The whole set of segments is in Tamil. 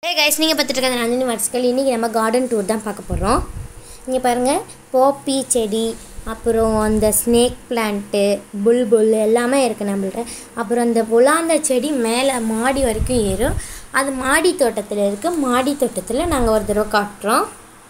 Hey guys, நீங்கள் பார்த்துட்டு இருக்கிறது நந்தினி வர்ஸ்கல். இன்றைக்கி நம்ம கார்டன் டூர் தான் பார்க்க போகிறோம். இங்கே பாருங்கள், பாப்பி செடி, அப்புறம் அந்த ஸ்னேக் பிளான்ட்டு, புல்புல் எல்லாமே இருக்குது நம்மள்ட்ட. அப்புறம் அந்த புலாந்த செடி மேலே மாடி வரைக்கும் ஏறும். அது மாடி தோட்டத்தில் இருக்குது. மாடி தோட்டத்தில் நாங்கள் ஒரு தடவை காட்டுறோம்.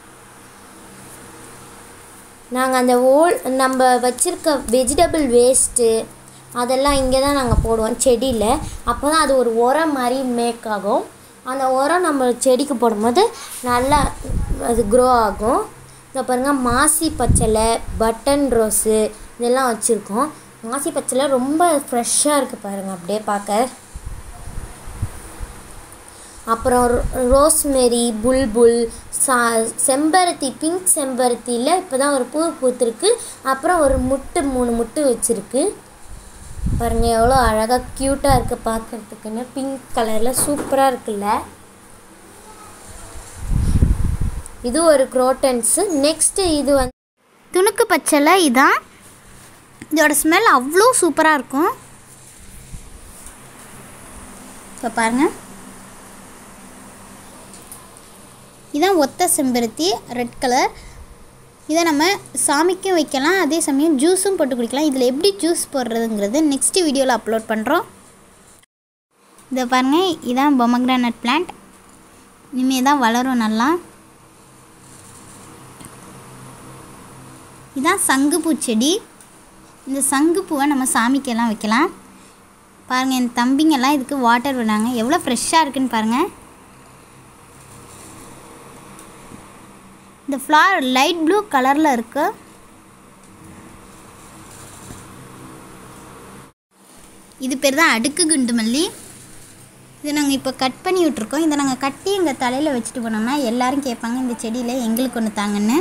நாங்கள் அந்த நம்ம வச்சுருக்க வெஜிடபிள் வேஸ்ட்டு அதெல்லாம் இங்கே தான் நாங்கள் போடுவோம் செடியில். அப்போ தான் அது ஒரு உரம் மாதிரி மேக் ஆகும். அந்த உரம் நம்ம செடிக்கு போடும்போது நல்லா அது க்ரோ ஆகும். இதை பாருங்கள், மாசி பச்சலை, பட்டன் ரோஸு இதெல்லாம் வச்சுருக்கோம். மாசி பச்சலை ரொம்ப ஃப்ரெஷ்ஷாக இருக்குது பாருங்கள், அப்படியே பார்க்க. அப்புறம் ரோஸ்மெரி, புல்புல், செம்பருத்தி, பிங்க் செம்பருத்தியில் இப்போ தான் ஒரு பூ பூத்துருக்கு. அப்புறம் ஒரு 3 முட்டு வச்சுருக்கு பாருங்கள், எவ்வளோ அழகாக க்யூட்டாக இருக்குது பார்க்குறதுக்குன்னு. பிங்க் கலரில் சூப்பராக இருக்குல்ல. இது ஒரு குரோட்டன்ஸு. நெக்ஸ்ட்டு இது வந்து துணுக்கு பச்சலை. இதான் இதோட ஸ்மெல் அவ்வளோ சூப்பராக இருக்கும். இப்போ பாருங்கள், இதான் ஒத்த செம்பருத்தி, ரெட் கலர். இதை நம்ம சாமிக்கும் வைக்கலாம், அதே சமயம் ஜூஸும் போட்டு குடிக்கலாம். இதில் எப்படி ஜூஸ் போடுறதுங்கிறது நெக்ஸ்ட் வீடியோவில் அப்லோட் பண்ணுறோம். இதை பாருங்கள், இதான் பொமக்ரானட் பிளான்ட். இனிமேல் தான் வளரும் நல்லா. இதான் சங்குப்பூ செடி. இந்த சங்குப்பூவை நம்ம சாமிக்கெல்லாம் வைக்கலாம். பாருங்கள், என் தம்பிங்கெல்லாம் இதுக்கு வாட்டர் விடாங்க. எவ்வளோ ஃப்ரெஷ்ஷாக இருக்குதுன்னு பாருங்கள். இந்த ஃப்ளவர் லைட் ப்ளூ கலரில் இருக்குது. இது பேர் தான் அடுக்கு குண்டு மல்லி. இதை நாங்கள் இப்போ கட் பண்ணி விட்ருக்கோம். இதை நாங்கள் கட்டி எங்கள் தலையில் வச்சுட்டு போனோம்னா எல்லோரும் கேட்பாங்க, இந்த செடியில் எங்களுக்கு ஒன்று தாங்கன்னு.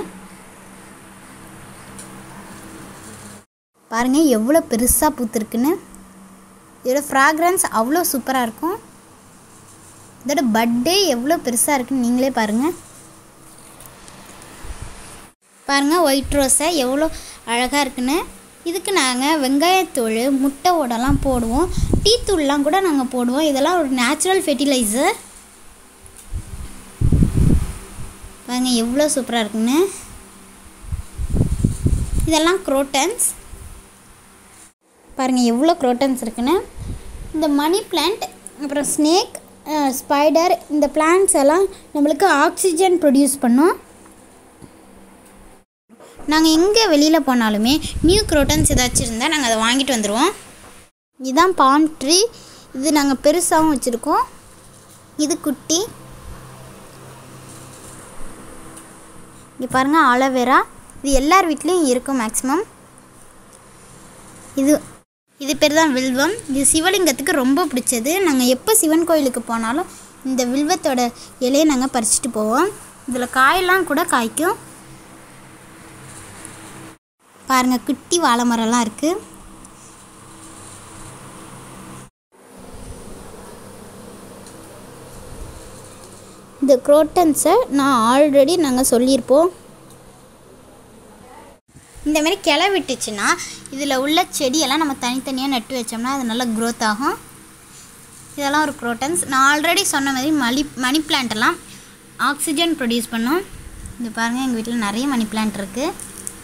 பாருங்கள் எவ்வளோ பெருசாக பூத்துருக்குன்னு. இதோட ஃப்ராக்ரன்ஸ் அவ்வளோ சூப்பராக இருக்கும். இதோட பட்டே எவ்வளோ பெருசாக இருக்குன்னு நீங்களே பாருங்கள். பாருங்கள், ஒயிட் ரோஸை எவ்வளோ அழகாக இருக்குன்னு. இதுக்கு நாங்கள் வெங்காயத்தூள், முட்டை ஓடெல்லாம் போடுவோம். டீ தூள்லாம் கூட நாங்கள் போடுவோம். இதெல்லாம் ஒரு நேச்சுரல் ஃபெர்டிலைசர். பாருங்கள் எவ்வளோ சூப்பராக இருக்குன்னு. இதெல்லாம் குரோட்டன்ஸ். பாருங்கள் எவ்வளோ குரோட்டன்ஸ் இருக்குன்னு. இந்த மணி பிளான்ட், அப்புறம் ஸ்னேக், ஸ்பைடர், இந்த பிளான்ட்ஸ் எல்லாம் நம்மளுக்கு ஆக்சிஜன் ப்ரொடியூஸ் பண்ணும். நாங்கள் எங்கே வெளியில் போனாலுமே நியூ குரோட்டன்ஸ் ஏதாச்சும் இருந்தால் நாங்கள் அதை வாங்கிட்டு வந்துடுவோம். இதுதான் பாம் ட்ரீ. இது நாங்கள் பெருசாகவும் வச்சுருக்கோம். இது குட்டி. இங்கே பாருங்கள், ஆலோவேரா. இது எல்லார் வீட்லேயும் இருக்கும் மேக்ஸிமம். இது பேர் தான் வில்வம். இது சிவலிங்கத்துக்கு ரொம்ப பிடிச்சது. நாங்கள் எப்போ சிவன் கோயிலுக்கு போனாலும் இந்த வில்வத்தோட இலையை நாங்கள் பறிச்சுட்டு போவோம். இதில் காயெல்லாம் கூட காய்க்கும். பாருங்கள், குட்டி வாழை மரம்லாம் இருக்குது. இந்த குரோட்டன்ஸை ஆல்ரெடி நாங்கள் சொல்லியிருப்போம். இந்தமாரி கிளை விட்டுச்சுன்னா இதில் உள்ள செடியெல்லாம் நம்ம தனித்தனியாக நட்டு வச்சோம்னா அது நல்லா க்ரோத் ஆகும். இதெல்லாம் ஒரு குரோட்டன்ஸ். நான் ஆல்ரெடி சொன்ன மாதிரி மணி பிளான்ட்டெல்லாம் ஆக்சிஜன் ப்ரொடியூஸ் பண்ணும். இது பாருங்கள், எங்கள் வீட்டில் நிறைய மணி பிளான்ட் இருக்குது.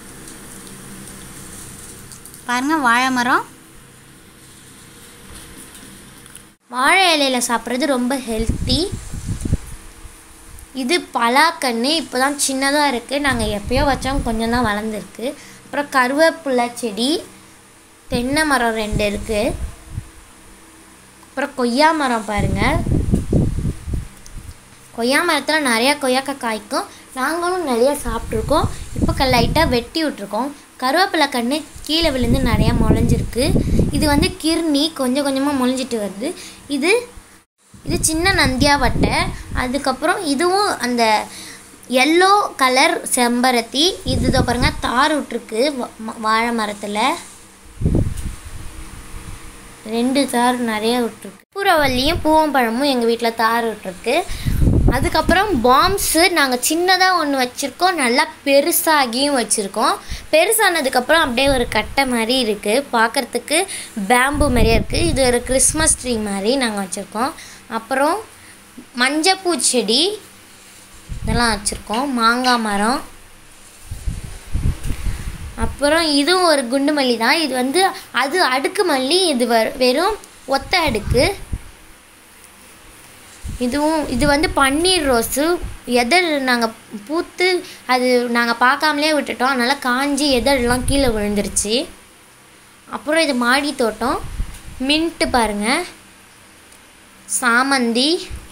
பாருங்கள், வாழை மரம். வாழை இலையில் சாப்பிட்றது ரொம்ப ஹெல்த்தி. இது பலாக்கன்று, இப்போ தான் சின்னதாக இருக்குது. நாங்கள் எப்போயோ வச்சோம், கொஞ்சம் தான் வளர்ந்துருக்கு. அப்புறம் கருவேப்பிலை செடி, தென்னை மரம் 2 இருக்குது. அப்புறம் கொய்யா மரம் பாருங்கள். கொய்யா மரத்தில் நிறையா கொய்யாக்காய் காய்க்கும். நாங்களும் நிறையா சாப்பிட்ருக்கோம். இப்போ லைட்டாக வெட்டி விட்ருக்கோம். கருவேப்பிலை கன்று கீழே விழுந்து நிறையா முளைஞ்சிருக்கு. இது வந்து கிர்னி, கொஞ்சம் கொஞ்சமாக முளைஞ்சிட்டு வருது. இது சின்ன நந்தியாவட்டை. அதுக்கப்புறம் இதுவும் அந்த எல்லோ கலர் செம்பருத்தி. இது பாருங்கள், தார் விட்ருக்கு வாழை மரத்தில். 2 தார் நிறைய விட்ருக்கு. பூரவல்லியும் பூவம்பழமும் எங்கள் வீட்டில் தார் விட்ருக்கு. அதுக்கப்புறம் பாம்ஸு நாங்கள் சின்னதாக ஒன்று வச்சுருக்கோம், நல்லா பெருசாகியும் வச்சுருக்கோம். பெருசானதுக்கப்புறம் அப்படியே ஒரு கட்டை மாதிரி இருக்குது, பார்க்குறதுக்கு பேம்பு மாதிரியே இருக்குது. இது ஒரு கிறிஸ்மஸ் ட்ரீ மாதிரி நாங்கள் வச்சுருக்கோம். அப்புறம் மஞ்சப்பூ செடி இதெல்லாம் வச்சுருக்கோம். மாங்காய் மரம். அப்புறம் இதுவும் ஒரு குண்டு மல்லி தான். இது வந்து அது அடுக்கு மல்லி. இது வெறும் ஒத்த அடுக்கு. இது வந்து பன்னீர் ரோஸு. நாங்கள் பூத்து அது நாங்கள் பார்க்காமலே விட்டுட்டோம். அதனால் காஞ்சி எல்லாம் கீழே விழுந்துருச்சு. அப்புறம் இது மாடி தோட்டம். மின்ட்டு பாருங்கள். சாமந்தி,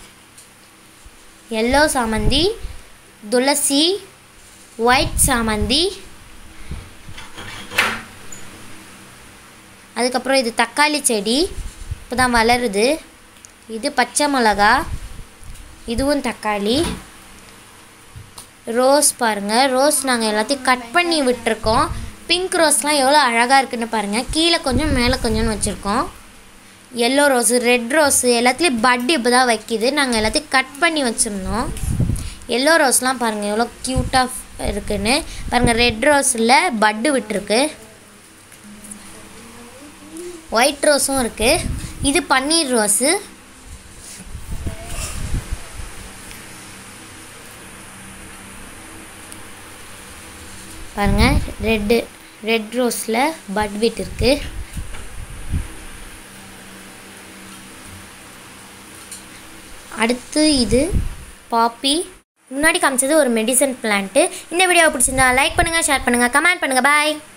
எல்லோ சாமந்தி, துளசி, ஒயிட் சாமந்தி. அதுக்கப்புறம் இது தக்காளி செடி இப்போ தான் வளருது. இது பச்சை மிளகா. இதுவும் தக்காளி. ரோஸ் பாருங்கள். ரோஸ் நாங்கள் எல்லாத்தையும் கட் பண்ணி விட்டுருக்கோம். பிங்க் ரோஸ்லாம் எவ்வளோ அழகாக இருக்குதுன்னு பாருங்கள். கீழே கொஞ்சம் மேலே கொஞ்சம்னு வச்சுருக்கோம். எல்லோ ரோஸு, ரெட் ரோஸு எல்லாத்துலேயும் பட் இப்போ தான் வைக்கிது. நாங்கள் எல்லாத்தையும் கட் பண்ணி வச்சுருந்தோம். எல்லோ ரோஸ்லாம் பாருங்கள் எவ்வளோ க்யூட்டாக இருக்குதுன்னு பாருங்கள். ரெட் ரோஸில் பட்டு விட்டுருக்கு. ஒயிட் ரோஸும் இருக்குது. இது பன்னீர் ரோஸு. பாருங்கள் ரெட் ரோஸில் பட் விட்டுருக்கு. அடுத்து இது பாப்பி. முன்னாடி காமிச்சது ஒரு மெடிசன் பிளான்ட்டு. இந்த வீடியோவை பிடிச்சிருந்தா லைக் பண்ணுங்கள், ஷேர் பண்ணுங்கள், கமெண்ட் பண்ணுங்கள். பாய்.